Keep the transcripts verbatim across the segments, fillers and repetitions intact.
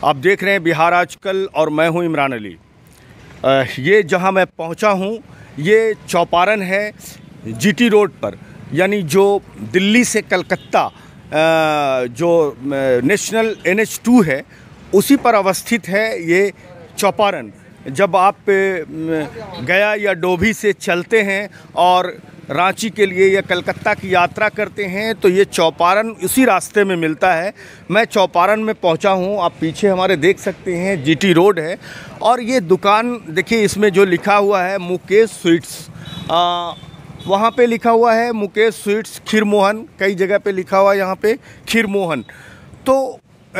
आप देख रहे हैं बिहार आजकल और मैं हूं इमरान अली। ये जहां मैं पहुंचा हूं ये चौपारण है जीटी रोड पर, यानी जो दिल्ली से कलकत्ता जो नेशनल एन एच टू है उसी पर अवस्थित है ये चौपारण। जब आप गया या डोभी से चलते हैं और रांची के लिए या कलकत्ता की यात्रा करते हैं तो ये चौपारण उसी रास्ते में मिलता है। मैं चौपारण में पहुंचा हूं, आप पीछे हमारे देख सकते हैं जीटी रोड है और ये दुकान देखिए, इसमें जो लिखा हुआ है मुकेश स्वीट्स, वहाँ पे लिखा हुआ है मुकेश स्वीट्स खीर मोहन, कई जगह पे लिखा हुआ है यहाँ पे खीर मोहन। तो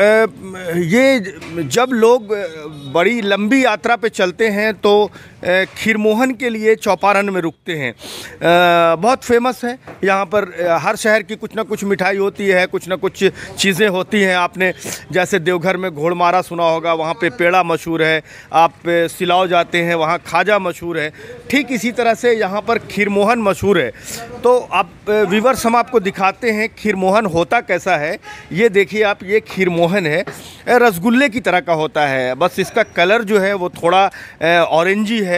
ये जब लोग बड़ी लंबी यात्रा पे चलते हैं तो खीर मोहन के लिए चौपारण में रुकते हैं। बहुत फेमस है यहाँ पर, हर शहर की कुछ ना कुछ मिठाई होती है, कुछ ना कुछ चीज़ें होती हैं। आपने जैसे देवघर में घोड़मारा सुना होगा, वहाँ पे पेड़ा मशहूर है। आप सिलाव जाते हैं, वहाँ खाजा मशहूर है। ठीक इसी तरह से यहाँ पर खीर मोहन मशहूर है। तो आप व्यूअर्स, हम आपको दिखाते हैं खीर मोहन होता कैसा है। ये देखिए आप, ये खीर मोहन है, रसगुल्ले की तरह का होता है, बस इसका कलर जो है वो थोड़ा ऑरेंजी है,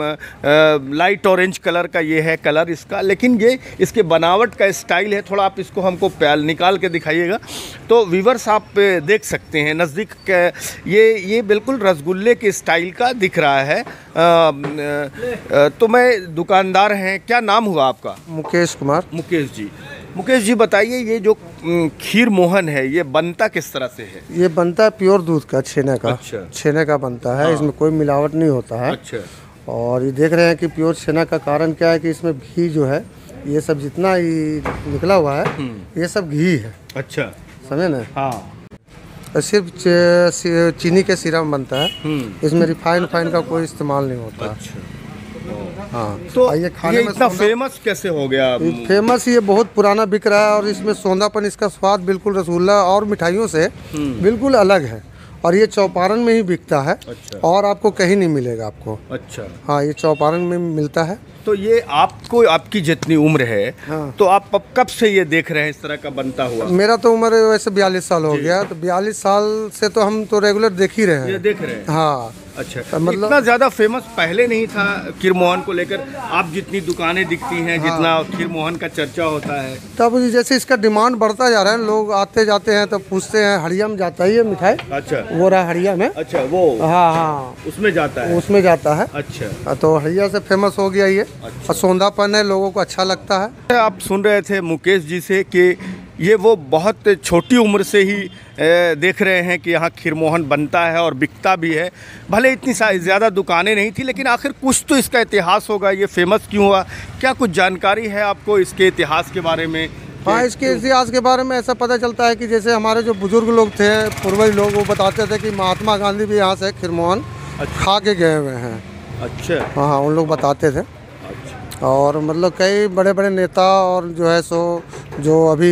लाइट ऑरेंज कलर का ये है कलर इसका। लेकिन ये इसके बनावट का स्टाइल है, थोड़ा आप इसको हमको प्याल निकाल के दिखाइएगा तो व्यूअर्स आप देख सकते हैं नज़दीक, ये ये बिल्कुल रसगुल्ले के स्टाइल का दिख रहा है। आ, आ, तो मैं दुकानदार हैं, क्या नाम हुआ आपका? मुकेश कुमार। मुकेश जी, मुकेश जी बताइए, ये जो खीर मोहन है ये बनता किस तरह से है? ये बनता है प्योर दूध का, छेने का। अच्छा। छेने का बनता है। हाँ। इसमें कोई मिलावट नहीं होता है। अच्छा। और ये देख रहे हैं कि प्योर छेना का कारण क्या है कि इसमें घी जो है, ये सब जितना ही निकला हुआ है ये सब घी है। अच्छा, समझे ना? हाँ। सिर्फ चीनी के सिरप बनता है, इसमें रिफाइंड फाइन का कोई इस्तेमाल नहीं होता। अच्छा। हाँ। तो ये खाने में इतना फेमस कैसे हो गया? फेमस ये बहुत पुराना बिक रहा है और इसमें सौंधापन, इसका स्वाद बिल्कुल रसगुल्ला और मिठाइयों से बिल्कुल अलग है और ये चौपारण में ही बिकता है। अच्छा। और आपको कहीं नहीं मिलेगा आपको। अच्छा। हाँ, ये चौपारण में मिलता है। तो ये आपको, आपकी जितनी उम्र है, हाँ, तो आप कब से ये देख रहे हैं इस तरह का बनता हुआ? मेरा तो उम्र वैसे बयालीस साल हो गया, तो बयालीस साल से तो हम तो रेगुलर देख ही रहे हैं। ये देख रहे हैं। हाँ। अच्छा, मतलब इतना ज़्यादा फेमस पहले नहीं था खीर मोहन को लेकर? आप जितनी दुकानें दिखती हैं, हाँ, जितना खीर मोहन का चर्चा होता है, तब जैसे इसका डिमांड बढ़ता जा रहा है, लोग आते जाते हैं तो पूछते हैं। हड़िया में जाता है ये मिठाई। अच्छा। वो रहा हड़िया में। अच्छा, वो हाँ हाँ उसमें जाता है। उसमें जाता है। अच्छा। तो हड़िया से फेमस हो गया ये। अच्छा। और सौंधापन है, लोगों को अच्छा लगता है। आप सुन रहे थे मुकेश जी से कि ये वो बहुत छोटी उम्र से ही देख रहे हैं कि यहाँ खीर मोहन बनता है और बिकता भी है। भले इतनी ज़्यादा दुकानें नहीं थी, लेकिन आखिर कुछ तो इसका इतिहास होगा, ये फेमस क्यों हुआ? क्या कुछ जानकारी है आपको इसके इतिहास के बारे में? हाँ, इसके इतिहास के बारे में ऐसा पता चलता है कि जैसे हमारे जो बुजुर्ग लोग थे, पूर्वज लोग, वो बताते थे कि महात्मा गांधी भी यहाँ से खीर मोहन खा के गए हुए हैं। अच्छा। हाँ हाँ, उन लोग बताते थे। अच्छा। और मतलब कई बड़े बड़े नेता और जो है सो, जो अभी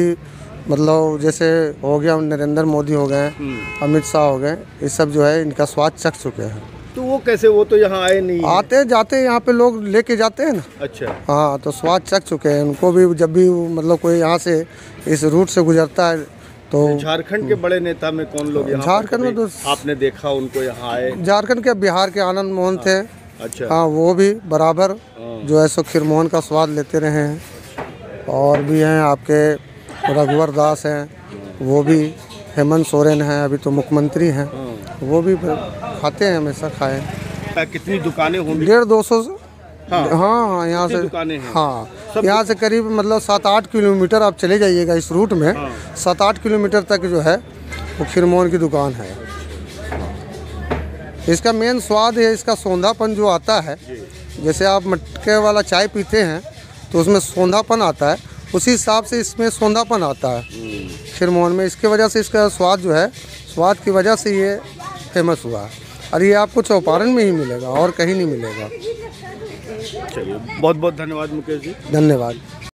मतलब जैसे हो गया नरेंद्र मोदी हो गए, अमित शाह हो गए, ये सब जो है इनका स्वाद चख चुके हैं। तो वो कैसे? वो तो यहाँ आए नहीं। आते जाते यहाँ पे लोग लेके जाते हैं ना। अच्छा। हाँ, तो स्वाद चख चुके हैं उनको भी। जब भी मतलब कोई यहाँ से इस रूट से गुजरता है तो। झारखंड के बड़े नेता में कौन लोग यहाँ? झारखंड में तो आपने देखा उनको यहाँ आए? झारखंड के, बिहार के आनंद मोहन थे। अच्छा। हाँ, वो भी बराबर जो है सो खीर मोहन का स्वाद लेते रहे हैं। और भी हैं आपके रघुवर दास हैं, वो भी। हेमंत सोरेन हैं, अभी तो मुख्यमंत्री हैं, वो भी खाते हैं, हमेशा खाए। कितनी दुकानें होंगी? डेढ़ दो सौ। हाँ हाँ, यहाँ से दुकानें हैं। हाँ, यहाँ से करीब मतलब सात आठ किलोमीटर आप चले जाइएगा इस रूट में। हाँ। सात आठ किलोमीटर तक जो है वो खीर मोहन की दुकान है। इसका मेन स्वाद है इसका सौंधापन जो आता है। जैसे आप मटके वाला चाय पीते हैं तो उसमें सौंधापन आता है, उसी हिसाब से इसमें सौंधापन आता है खीर मोहन में। इसकी वजह से इसका स्वाद जो है, स्वाद की वजह से ये फेमस हुआ है और ये आपको चौपारण में ही मिलेगा और कहीं नहीं मिलेगा। चलिए, बहुत बहुत धन्यवाद मुकेश जी। धन्यवाद।